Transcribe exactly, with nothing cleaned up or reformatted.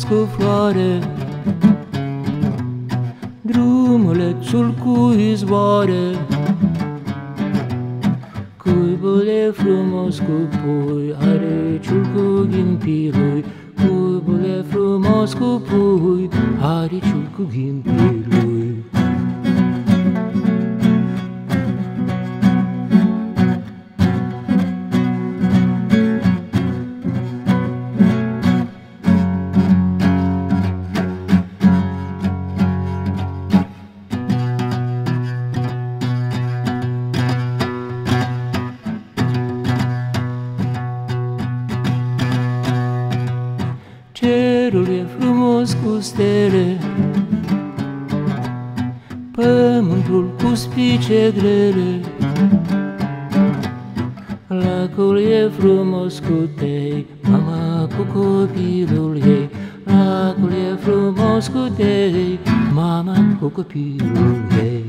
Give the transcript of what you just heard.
cu floare, drumulețul cu izvoare. Cuibul e frumos cu pui, ariciul cu ghimpirui. Cuibul e frumos cu pui, ariciul cu ghimpirui. Cerul e frumos cu stele, pământul cu spice grele. Lacul e frumos cu tei, mama cu copilul ei. Lacul e frumos cu tei, mama cu copilul ei.